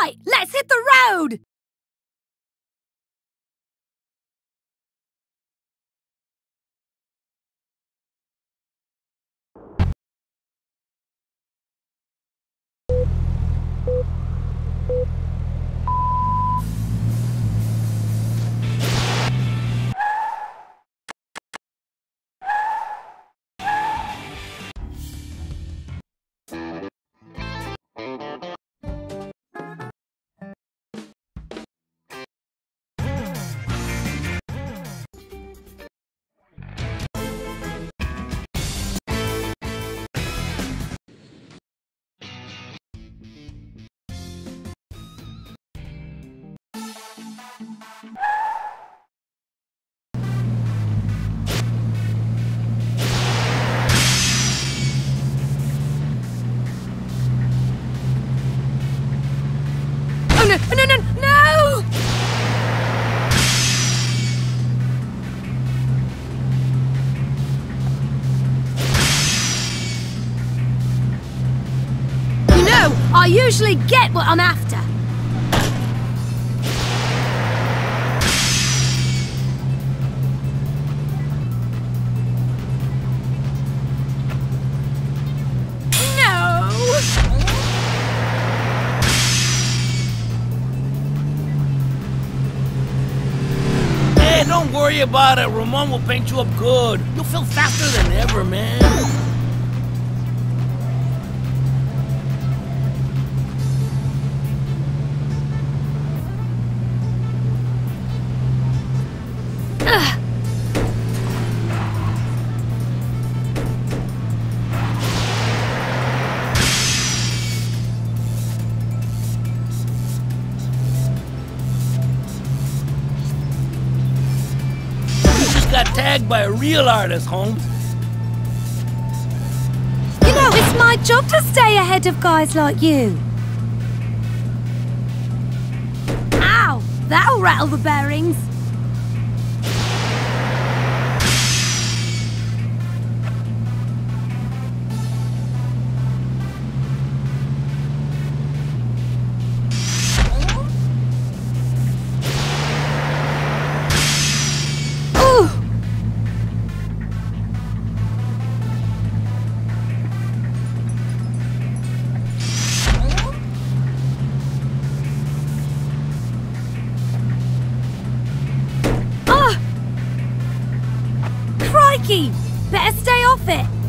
Right, let's hit the road! No! You know, I usually get what I'm after. Don't worry about it. Ramon will paint you up good. You'll feel faster than ever, man. Got tagged by a real artist, Holmes. You know, it's my job to stay ahead of guys like you. Ow! That'll rattle the bearings. Better stay off it.